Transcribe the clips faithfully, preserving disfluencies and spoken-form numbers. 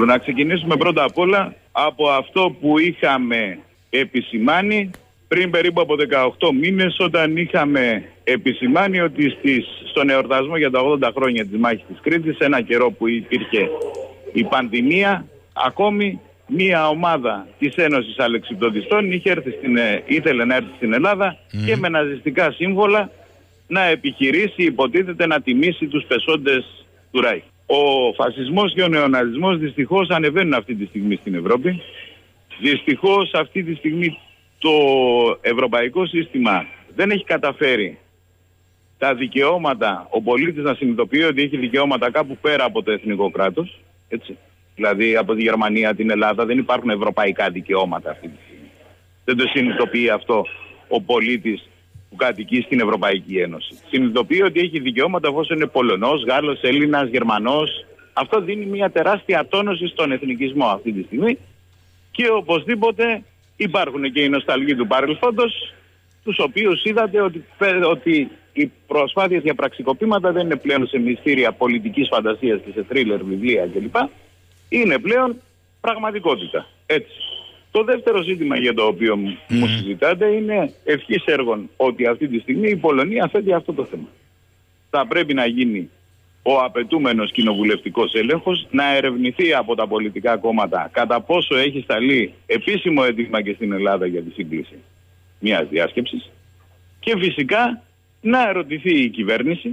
Να ξεκινήσουμε πρώτα απ' όλα από αυτό που είχαμε επισημάνει πριν περίπου από δεκαοκτώ μήνες, όταν είχαμε επισημάνει ότι στις, στον εορτασμό για τα ογδόντα χρόνια της μάχης της Κρήτης, ένα καιρό που υπήρχε η πανδημία, ακόμη μία ομάδα της Ένωσης Αλεξιπτοδιστών είχε έρθει στην, ήθελε να έρθει στην Ελλάδα mm. και με ναζιστικά σύμβολα να επιχειρήσει, υποτίθεται, να τιμήσει τους πεσόντες του Ράιχ. Ο φασισμός και ο νεοναζισμός δυστυχώς ανεβαίνουν αυτή τη στιγμή στην Ευρώπη. Δυστυχώς αυτή τη στιγμή το ευρωπαϊκό σύστημα δεν έχει καταφέρει τα δικαιώματα, ο πολίτης να συνειδητοποιεί ότι έχει δικαιώματα κάπου πέρα από το εθνικό κράτος. Έτσι. Δηλαδή από τη Γερμανία, την Ελλάδα δεν υπάρχουν ευρωπαϊκά δικαιώματα αυτή τη στιγμή. Δεν το συνειδητοποιεί αυτό ο πολίτης που κατοικεί στην Ευρωπαϊκή Ένωση. Συνειδητοποιεί ότι έχει δικαιώματα εφόσον είναι Πολωνός, Γάλλος, Έλληνας, Γερμανός. Αυτό δίνει μια τεράστια τόνωση στον εθνικισμό αυτή τη στιγμή και οπωσδήποτε υπάρχουν και οι νοσταλγοί του παρελθόντος, τους οποίους είδατε ότι, ότι οι προσπάθειες για πραξικοπήματα δεν είναι πλέον σε μυστήρια πολιτικής φαντασίας και σε θρίλερ, βιβλία κλπ. Είναι πλέον πραγματικότητα. Έτσι. Το δεύτερο ζήτημα για το οποίο mm. μου συζητάτε είναι ευχής έργων ότι αυτή τη στιγμή η Πολωνία θέτει αυτό το θέμα. Θα πρέπει να γίνει ο απαιτούμενος κοινοβουλευτικός έλεγχος, να ερευνηθεί από τα πολιτικά κόμματα κατά πόσο έχει σταλεί επίσημο αίτημα και στην Ελλάδα για τη σύγκληση μιας διάσκεψης και φυσικά να ερωτηθεί η κυβέρνηση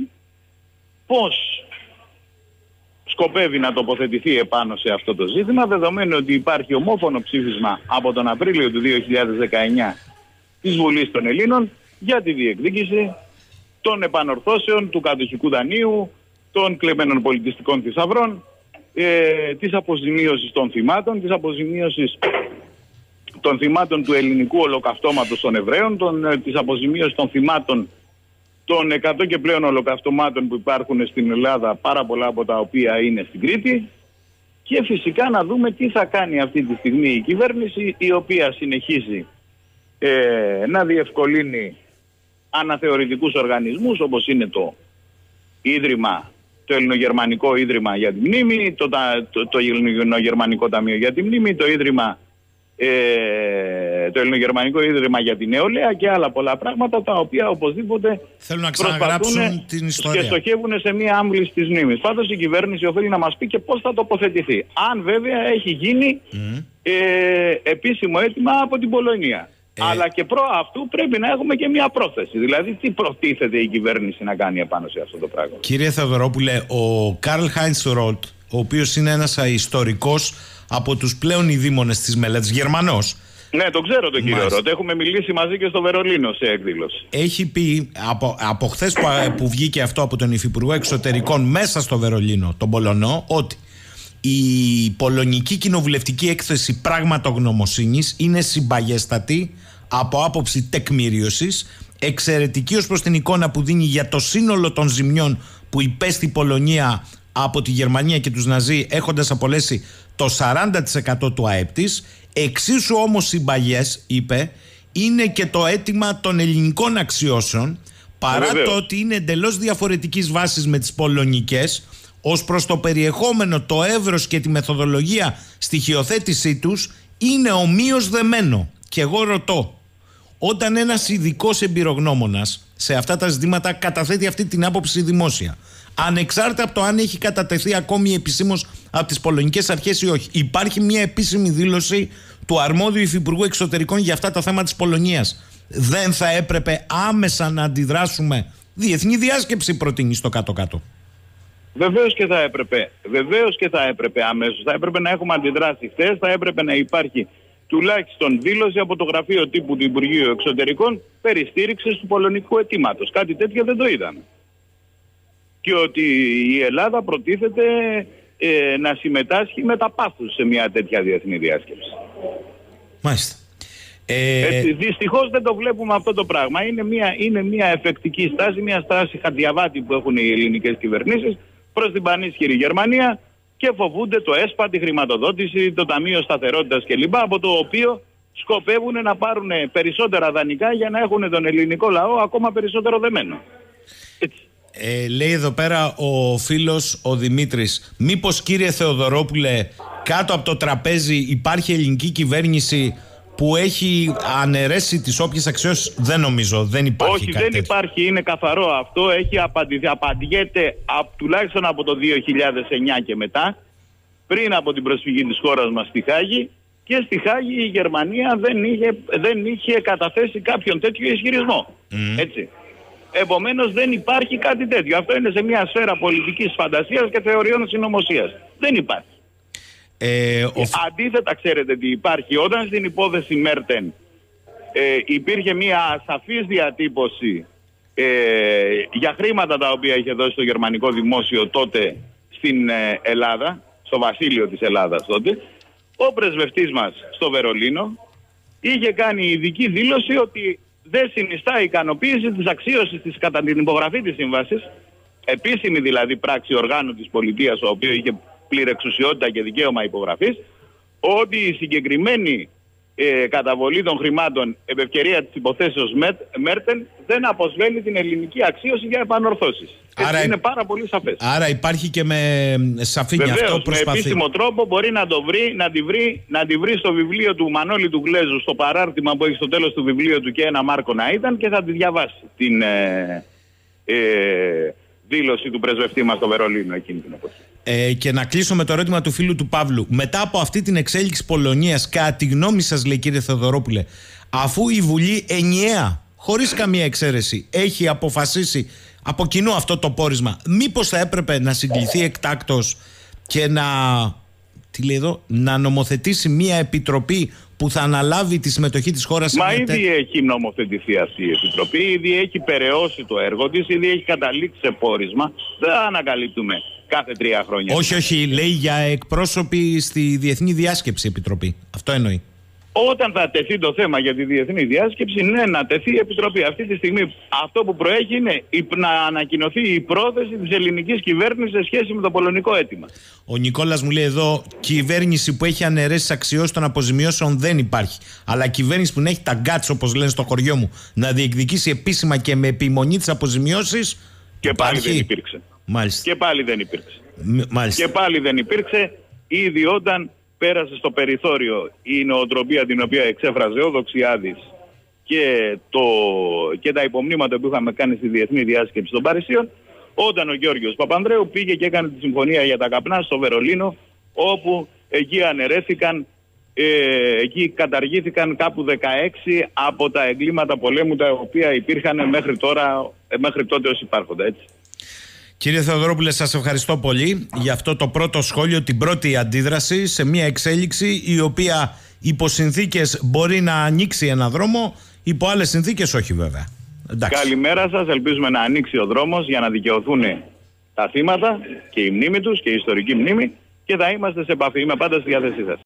πώς σκοπεύει να τοποθετηθεί επάνω σε αυτό το ζήτημα, δεδομένου ότι υπάρχει ομόφωνο ψήφισμα από τον Απρίλιο του δύο χιλιάδες δεκαεννιά της Βουλής των Ελλήνων για τη διεκδίκηση των επανορθώσεων του κατοχικού δανείου, των κλεμμένων πολιτιστικών θησαυρών, ε, της αποζημίωσης των θυμάτων, της αποζημίωσης των θυμάτων του ελληνικού ολοκαυτώματος των Εβραίων, των, ε, της αποζημίωσης των θυμάτων των εκατό και πλέον ολοκαυτωμάτων που υπάρχουν στην Ελλάδα, πάρα πολλά από τα οποία είναι στην Κρήτη, και φυσικά να δούμε τι θα κάνει αυτή τη στιγμή η κυβέρνηση, η οποία συνεχίζει ε, να διευκολύνει αναθεωρητικούς οργανισμούς όπως είναι το Ίδρυμα, το Ελληνογερμανικό Ίδρυμα για τη Μνήμη, το, το, το Ελληνογερμανικό Ταμείο για τη Μνήμη, το Ίδρυμα Ε, το Ελληνογερμανικό Ίδρυμα για την Νεολαία και άλλα πολλά πράγματα, τα οποία οπωσδήποτε θέλουν να ξαναγράψουν την ιστορία και στοχεύουν σε μία άμβληση της μνήμης. Πάντως η κυβέρνηση οφείλει να μας πει και πώς θα τοποθετηθεί. Αν βέβαια έχει γίνει mm. ε, επίσημο αίτημα από την Πολωνία. Ε... Αλλά και προ αυτού πρέπει να έχουμε και μία πρόθεση. Δηλαδή τι προτίθεται η κυβέρνηση να κάνει επάνω σε αυτό το πράγμα. Κύριε Θεοδωρόπουλε, ο Καρλ Χάινς Ρολτ, ο οποίος είναι ένας ιστορικός από τους πλέον ειδήμονες της μελέτης, Γερμανός. Ναι, το ξέρω τον κύριο Ροτ. Έχουμε μιλήσει μαζί και στο Βερολίνο σε εκδήλωση. Έχει πει από, από χθες που, που βγήκε αυτό από τον Υφυπουργό Εξωτερικών μέσα στο Βερολίνο, τον Πολωνό, ότι η πολωνική κοινοβουλευτική έκθεση πραγματογνωμοσύνης είναι συμπαγέστατη από άποψη τεκμηρίωσης, εξαιρετική ως προς την εικόνα που δίνει για το σύνολο των ζημιών που υπέστη η Πολωνία από τη Γερμανία και τους Ναζί, έχοντας απολέσει το σαράντα τοις εκατό του ΑΕΠ της. Εξίσου όμως συμπαγές, είπε, είναι και το αίτημα των ελληνικών αξιώσεων, παρά Βεβαίως. το ότι είναι εντελώς διαφορετικής βάσης με τις πολωνικές, ως προς το περιεχόμενο, το εύρος και τη μεθοδολογία στοιχειοθέτησή τους είναι ομοίως δεμένο. Και εγώ ρωτώ, όταν ένας ειδικός εμπειρογνώμονας σε αυτά τα ζητήματα καταθέτει αυτή την άποψη δημόσια, ανεξάρτητα από το αν έχει κατατεθεί ακόμη επισήμως από τις πολωνικές αρχές ή όχι, υπάρχει μια επίσημη δήλωση του αρμόδιου Υφυπουργού Εξωτερικών για αυτά τα θέματα της Πολωνίας. Δεν θα έπρεπε άμεσα να αντιδράσουμε? Διεθνή διάσκεψη προτείνει στο κάτω-κάτω. Βεβαίως και θα έπρεπε. Βεβαίως και θα έπρεπε αμέσως. Θα έπρεπε να έχουμε αντιδράσει χθες, θα έπρεπε να υπάρχει τουλάχιστον δήλωση από το γραφείο τύπου του Υπουργείου Εξωτερικών περί στήριξης του πολωνικού αιτήματος. Κάτι τέτοιο δεν το είδαμε. Και ότι η Ελλάδα προτίθεται ε, να συμμετάσχει με τα πάθους σε μια τέτοια διεθνή διάσκεψη. Μάλιστα. Ε... Έτσι, δυστυχώς δεν το βλέπουμε αυτό το πράγμα. Είναι μια, είναι μια εφεκτική στάση, μια στάση χαντιαβάτη που έχουν οι ελληνικές κυβερνήσεις προς την πανίσχυρη Γερμανία και φοβούνται το ΕΣΠΑ, τη χρηματοδότηση, το Ταμείο Σταθερότητας κλπ. Από το οποίο σκοπεύουν να πάρουν περισσότερα δανεικά για να έχουν τον ελληνικό λαό ακόμα περισσότερο δεμένο. Έτσι. Ε, λέει εδώ πέρα ο φίλος ο Δημήτρης, μήπως κύριε Θεοδωρόπουλε κάτω από το τραπέζι υπάρχει ελληνική κυβέρνηση που έχει αναιρέσει τις όποιες αξιώσεις? Δεν νομίζω, δεν υπάρχει. Όχι, κάτι δεν τέτοιο. υπάρχει, είναι καθαρό αυτό. Έχει απαντηθεί, απαντιέται από, τουλάχιστον από το δύο χιλιάδες εννιά και μετά, πριν από την προσφυγή της χώρας μας στη Χάγη. Και στη Χάγη η Γερμανία δεν είχε, δεν είχε καταθέσει κάποιον τέτοιο ισχυρισμό. Mm. Έτσι. Επομένως δεν υπάρχει κάτι τέτοιο. Αυτό είναι σε μια σφαίρα πολιτικής φαντασίας και θεωριών συνωμοσίας. Δεν υπάρχει. Ε, ο... Αντίθετα, ξέρετε τι υπάρχει? Όταν στην υπόθεση Μέρτεν ε, υπήρχε μια σαφής διατύπωση ε, για χρήματα τα οποία είχε δώσει το γερμανικό δημόσιο τότε στην ε, Ελλάδα, στο βασίλειο της Ελλάδας τότε, ο πρεσβευτής μας στο Βερολίνο είχε κάνει ειδική δήλωση ότι δεν συνιστά ικανοποίηση της αξίωσης της κατά την υπογραφή της σύμβασης, επίσημη δηλαδή πράξη οργάνου της πολιτείας, ο οποίος είχε πλήρη εξουσιότητα και δικαίωμα υπογραφής, ότι η συγκεκριμένη ε, καταβολή των χρημάτων επ' ευκαιρία της υποθέσεως Μέρτεν δεν αποσβέλει την ελληνική αξίωση για επανορθώσεις. Άρα είναι πάρα πολύ σαφές. Άρα υπάρχει και με σαφήνεια. Βεβαίως, αυτό προσπαθεί. Με επίσημο τρόπο μπορεί να το βρει, να τη βρει, να τη βρει στο βιβλίο του Μανώλη του Γλέζου, στο παράρτημα που έχει στο τέλος του βιβλίου του και ένα Μάρκο να ήταν, και θα τη διαβάσει την ε, ε, δήλωση του πρεσβευτή μας στο Βερολίνο εκείνη την εποχή. Ε, και να κλείσω με το ερώτημα του φίλου του Παύλου. Μετά από αυτή την εξέλιξη Πολωνίας, κατά τη γνώμη σας, λέει κύριε Θεοδωρόπουλε, αφού η Βουλή ενιαία, χωρίς καμία εξαίρεση, έχει αποφασίσει από κοινού αυτό το πόρισμα, μήπως θα έπρεπε να συγκληθεί εκτάκτως και να, τι λέει εδώ, να νομοθετήσει μια επιτροπή που θα αναλάβει τη συμμετοχή της χώρας? Μα ήδη τε... έχει νομοθετηθεί αυτή η επιτροπή, ήδη έχει περαιώσει το έργο της, ήδη έχει καταλήξει σε πόρισμα. Δεν ανακαλύπτουμε κάθε τρία χρόνια. Όχι, όχι, λέει για εκπρόσωποι στη διεθνή διάσκεψη επιτροπή. Αυτό εννοεί. Όταν θα τεθεί το θέμα για τη διεθνή διάσκεψη, ναι, να τεθεί η επιτροπή. Αυτή τη στιγμή αυτό που προέχει είναι να ανακοινωθεί η πρόθεση της ελληνικής κυβέρνησης σε σχέση με το πολωνικό αίτημα. Ο Νικόλας μου λέει εδώ, κυβέρνηση που έχει αναιρέσει αξιώσεις των αποζημιώσεων δεν υπάρχει. Αλλά κυβέρνηση που έχει τα γκάτς, όπως λένε στο χωριό μου, να διεκδικήσει επίσημα και με επιμονή τις αποζημιώσεις. Και υπάρχει. Πάλι δεν υπήρξε. Μάλιστα. Και πάλι δεν υπήρξε. Μάλιστα. Και πάλι δεν υπήρξε, ήδη όταν πέρασε στο περιθώριο η νοοτροπία την οποία εξέφραζε ο Δοξιάδης και, το, και τα υπομνήματα που είχαμε κάνει στη διεθνή διάσκεψη των Παρισίων, όταν ο Γιώργος Παπανδρέου πήγε και έκανε τη συμφωνία για τα καπνά στο Βερολίνο, όπου εκεί αναιρέθηκαν, ε, εκεί καταργήθηκαν κάπου δεκαέξι από τα εγκλήματα πολέμου τα οποία υπήρχαν μέχρι, τώρα, μέχρι τότε ως υπάρχοντα, έτσι. Κύριε Θεοδωρόπουλε, σας ευχαριστώ πολύ για αυτό το πρώτο σχόλιο, την πρώτη αντίδραση σε μια εξέλιξη η οποία υπό συνθήκες μπορεί να ανοίξει ένα δρόμο, υπό άλλες συνθήκες όχι βέβαια. Εντάξει. Καλημέρα σας, ελπίζουμε να ανοίξει ο δρόμος για να δικαιωθούν τα θύματα και η μνήμη τους και η ιστορική μνήμη, και θα είμαστε σε επαφή. Είμαι πάντα στη διάθεσή σας.